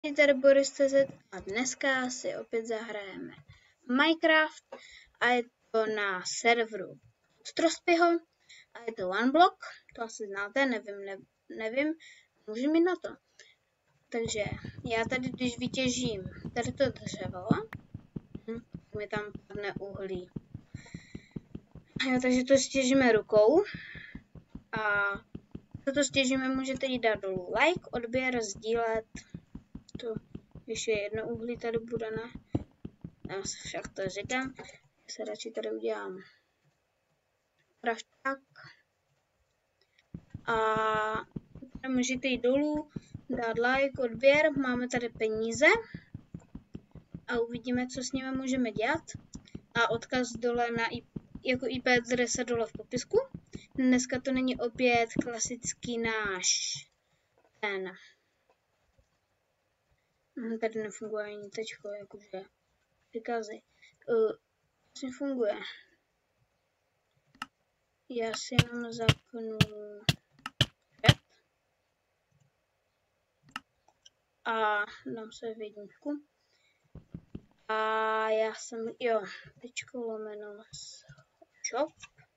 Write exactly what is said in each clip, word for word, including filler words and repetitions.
Je tady Boris tečka cé zet a dneska si opět zahrajeme Minecraft a je to na serveru Strospyho a je to OneBlock, to asi znáte, nevím, ne, nevím, můžu mít na to. Takže já tady, když vytěžím tady to dřevo, hm, mi tam padne uhlí. Jo, takže to stěžíme rukou a toto stěžíme můžete jí dát dolů like, odběr, sdílet. To ještě jedno uhlí tady bude, ne? Já se však to říkám. Já se radši tady udělám prašták. A můžete jít dolů, dát like, odběr. Máme tady peníze. A uvidíme, co s nimi můžeme dělat. A odkaz dole na I, jako í pé adresa dole v popisku. Dneska to není opět klasický náš ten. Tady nefunguje ani tečko, jakože příkazy. Uh, vlastně funguje. Já si jenom zapnu chat a dám se v jedničku. A já jsem, jo, tečko lomeno shop.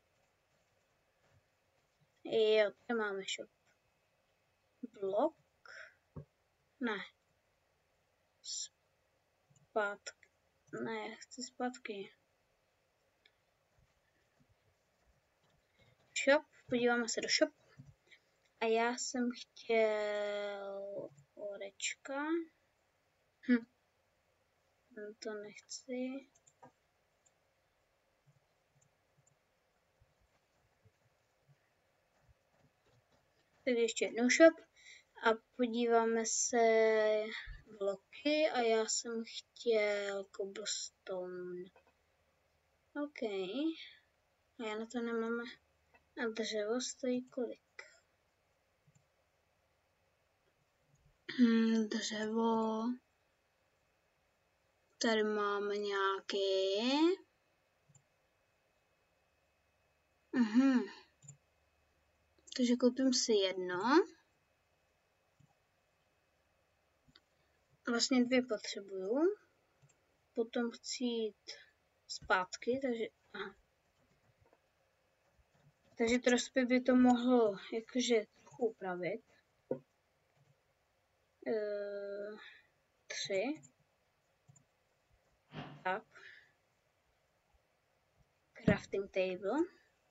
Jo, tady máme shop. Blok. Ne. Zpátky. Ne, chci zpátky. Shop, podíváme se do shop. A já jsem chtěl orečka. Hm. To nechci. Tak ještě jednou shop. A podíváme se bloky a já jsem chtěl cobblestone. OK. A já na to nemáme. A dřevo stojí kolik? Hmm, dřevo. Tady máme nějaké. Mhm. Takže koupím si jedno. Vlastně dvě potřebuju. Potom chci jít zpátky, takže aha. Takže Trospy by to mohl jakože trochu upravit. E, tři. Tak. Crafting table.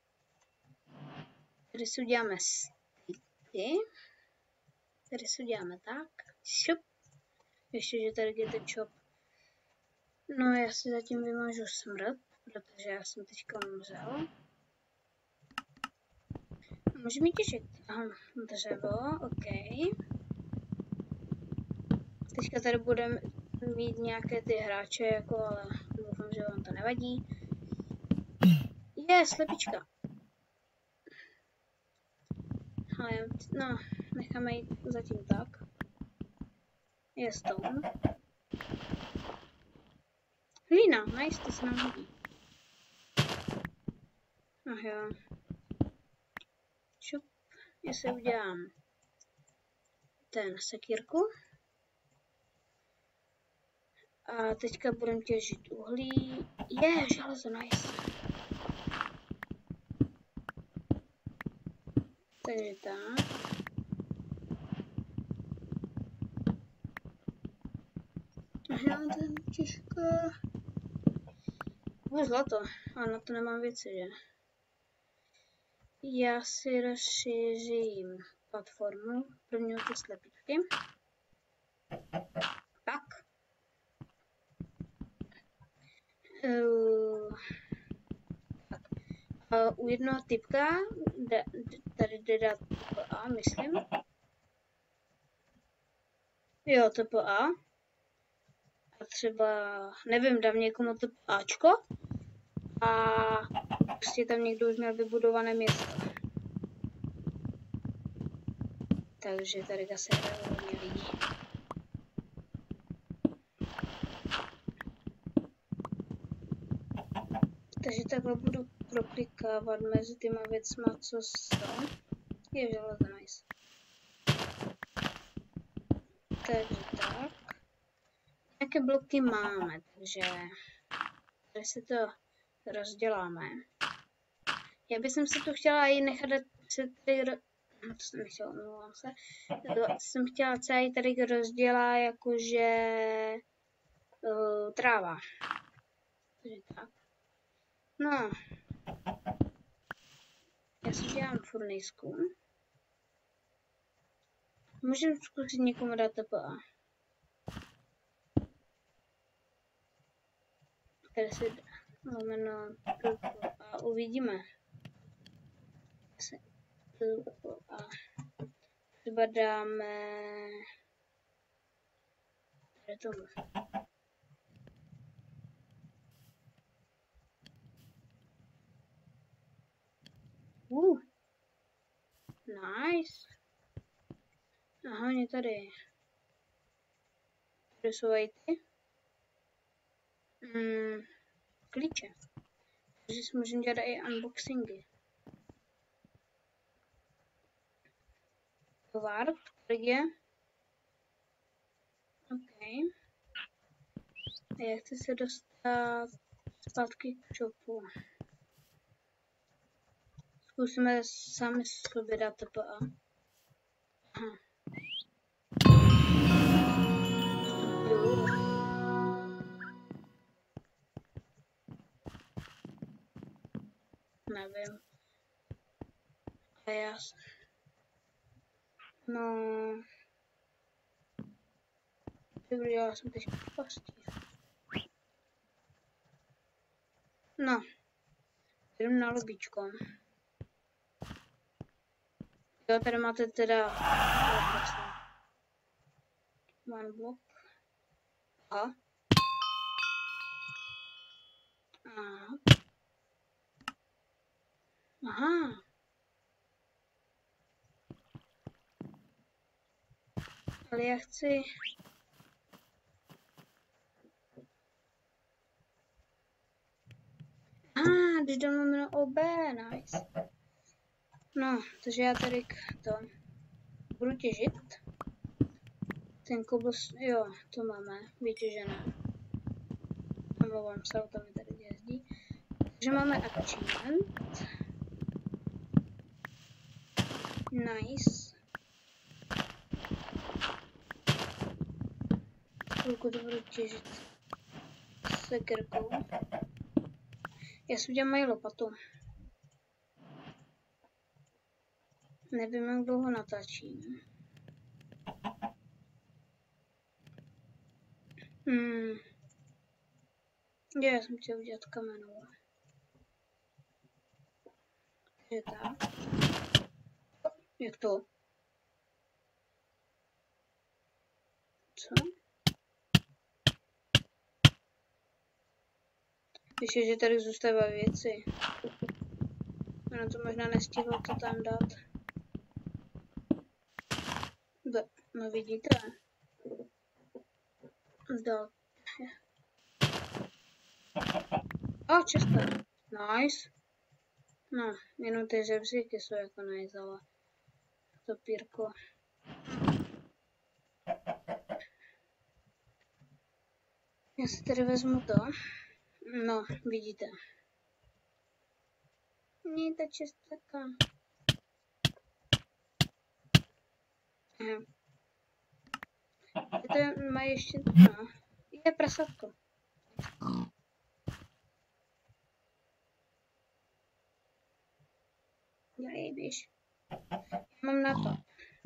Tady si uděláme sticky. Tady si uděláme tak. Šup. Ještě, že tady je ten shop. No, já si zatím vymažu smrt, protože já jsem teďka umřel. Můžu mít těžit. Aha, dřevo, OK. Teďka tady budeme mít nějaké ty hráče, jako, ale doufám, že vám to nevadí. Je, slepička. Ale, no, necháme jít zatím tak. Je stone. Hlína, nice, to se nám hodí. Ach jo. Šup, jestli udělám ten sekírku. A teďka budeme těžit uhlí. Je, železo, nice. Takže tak. Ach jo, to je těžké. No zlato, ale na to nemám věci, že? Já si rozšířím platformu, první ty slepičky. Tak. Uh, tak. Uh, u jednoho typka, de, de, tady jde dát T P A, myslím. Jo, T P A. A třeba, nevím, dám někomu T P Ačko. A prostě tam někdo už měl vybudované město. Takže tady asi hraje hodně lidí. Takže takhle budu proklikávat mezi těma věcma, co jsou. Je železo, nice. Takže tak. Jaké bloky máme, takže tady si to rozděláme. Já bych si tu chtěla i nechat se tady, no to jsem nechtěla, omlouvám se, jsem chtěla celý tady rozdělá jakože uh, tráva. Takže tak. No, já si dělám furnisku. Můžeme zkusit někomu dát T P A. Tady si lomeno a uvidíme. A třeba dáme tady tomu. Uh, nice. Aha, mě tady. Tady jsou i ty. Mm, klíče. Takže si můžeme dělat i unboxingy. Tovar, kolik je? OK. A já chci se dostat zpátky k shopu. Zkusíme sami sobě dát T P A. Aha. Nevím. A já... No... Dobrý, já jsem teď v pasti. No. Jdem na lobíčko. Jo, tady máte teda... One block. A. A. Aha. Ale já chci... Ah, když dám jméno O B, nice. No, takže já tady k to budu těžit. Ten kobos, jo, to máme vytěžené. Omlouvám se, auto mi tady jezdí. Takže máme achievement. Nice. Chvilku to budu těžit sekerkou. Já si udělám moji lopatu. Nevím, jak dlouho natáčím. Hmm. Já jsem chtěl udělat kamenou. Takže tak. Jak to? Co? Píše, že tady zůstávají věci. Ono to možná nestihlo to tam dát. Do, no vidíte. Do. O, često. Nice. No, jenom ty žebříky jsou jako nice, ale to pírko. Já si tady vezmu to. No, vidíte. Nie ta čistaka. Aha. To má ještě, no, je prasátko. Dělej, běž. Já mám na to.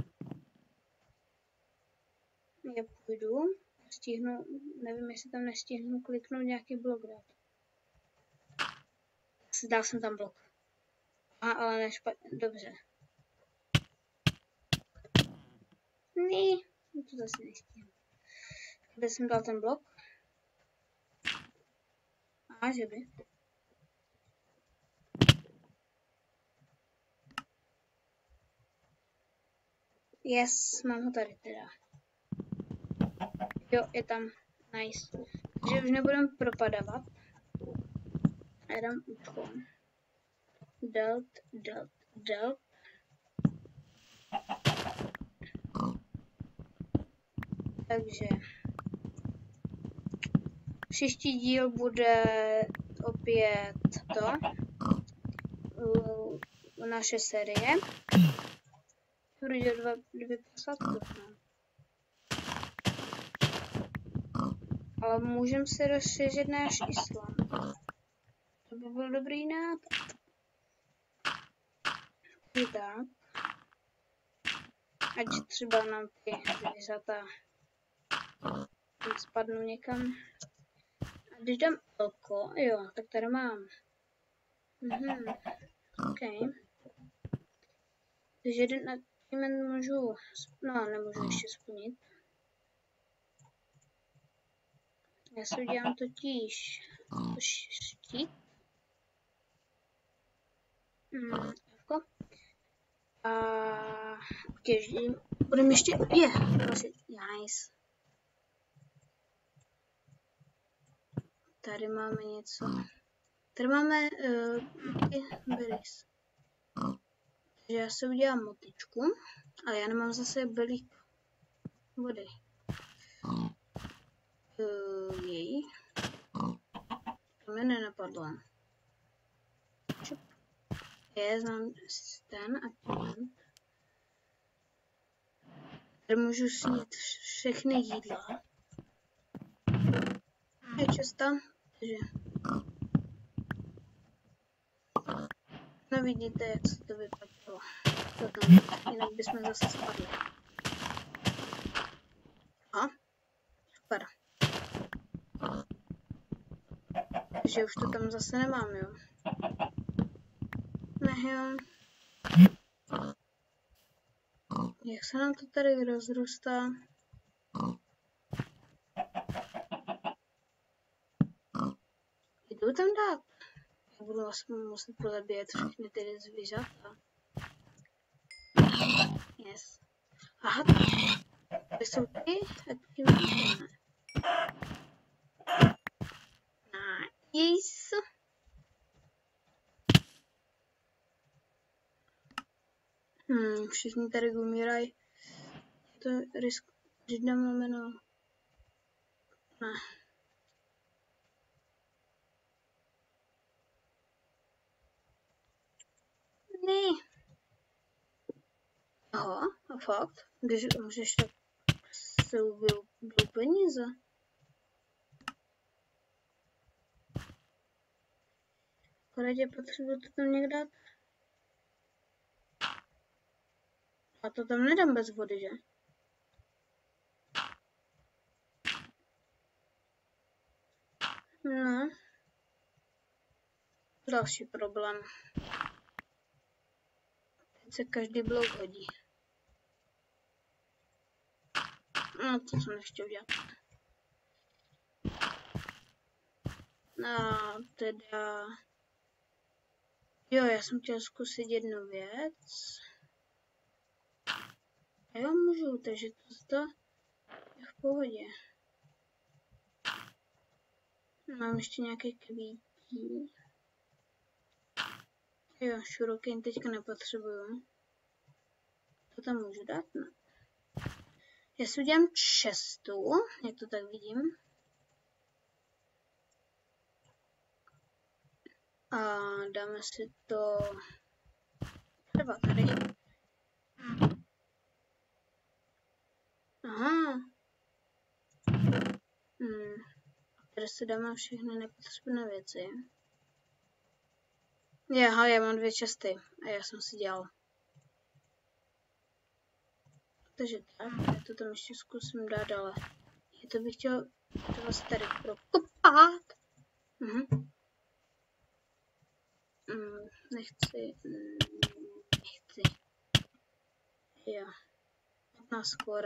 Já půjdu, stihnu, nevím, jestli tam nestihnu kliknout nějaký blok dát. Dal jsem tam blok. A, ale ne špatně, dobře. Ne, to zase nestihnu. Kde jsem dal ten blok? A, že by. Yes, mám ho tady teda. Jo, je tam. Nice. Takže už nebudem propadávat. A dám útko. Delt, delt, delt. Takže Příští díl bude opět to, uh, naše série. Bude dva, dvě posádky. No. Ale můžeme se rozšířit náš islám. To by byl dobrý nápad. I tak. Ať třeba nám ty zvířata spadnou někam. A když dám oko, jo, tak tady mám. Mhm. OK. Takže jeden achievement můžu, no nemůžu ještě splnit. Já si udělám totiž štít. Mm, a těžím. Budeme ještě, je, vlastně, nice. Tady máme něco. Tady máme uh, ty berries. Takže já si udělám motičku, ale já nemám zase belík vody. Uh, jej. To mě nenapadlo. Je, znám ten a ten. Tady můžu snít všechny jídla. Je často, takže no vidíte, jak se to vypadalo. Jinak bychom zase spadli. A? Super. Takže už to tam zase nemám, jo. Ne, jo. Jak se nám to tady rozrůstá? Jdu tam dát. Já budu vlastně muset pozabíjet všechny ty zvířata. Yes. Aha, to jsou ty a ty můžeme. Nice. Hmm, všichni tady umírají. To je risk, když dám lomeno. Ne. Ne. Aha, a fakt? Když můžeš tak se ubil peníze. Poradě potřebuji to tam někde dát. A to tam nedám bez vody, že? No. Další problém. Teď se každý blok hodí. No, to jsem nechtěl dělat. No, teda... Jo, já jsem chtěl zkusit jednu věc. A jo, můžu, takže to je v pohodě. Mám ještě nějaké kvítí. Jo, šurokin teďka nepotřebuju. To tam můžu dát? No. Já si udělám čestu, jak to tak vidím. A dáme si to třeba tady. Aha. Hmm. Tady si dáme všechny nepotřebné věci. Aha, já mám dvě česty a já jsem si dělal. Takže tak, já to tam ještě zkusím dát, ale já to bych chtěl to vlastně tady prokopat. Mhm. Mm, nechci, mm, nechci. Jo, patnáct skóre.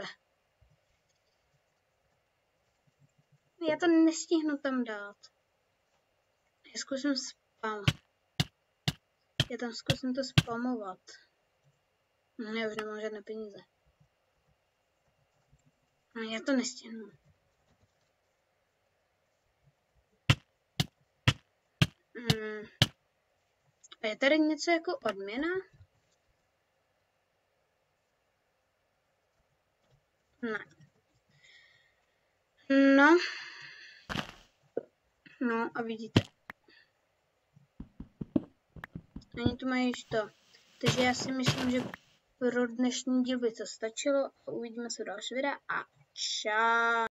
Já to nestihnu tam dát. Já zkusím spam. Já tam zkusím to spamovat. Hm, já už nemám žádné peníze. No, já to nestihnu. Hmm. A je tady něco jako odměna? Ne. No. No a vidíte. Ani tu mají to. Takže já si myslím, že pro dnešní díl by to stačilo. Uvidíme se v další videa a čau.